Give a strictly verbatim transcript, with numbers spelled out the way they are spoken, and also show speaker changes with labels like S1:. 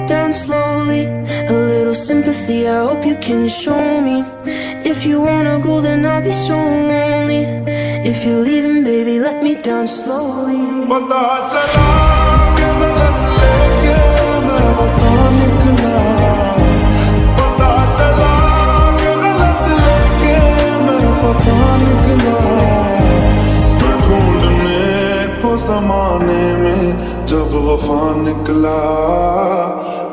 S1: down slowly. A little sympathy, I hope you can show me. If you wanna go, then I'll be so lonely. If you're leaving, baby, let me down slowly.
S2: पता चला कि गलत लेके मैं बता निकला. पता चला कि गलत लेके मैं बता निकला. मैं ढूंढने को ज़माने में जब वफा निकला.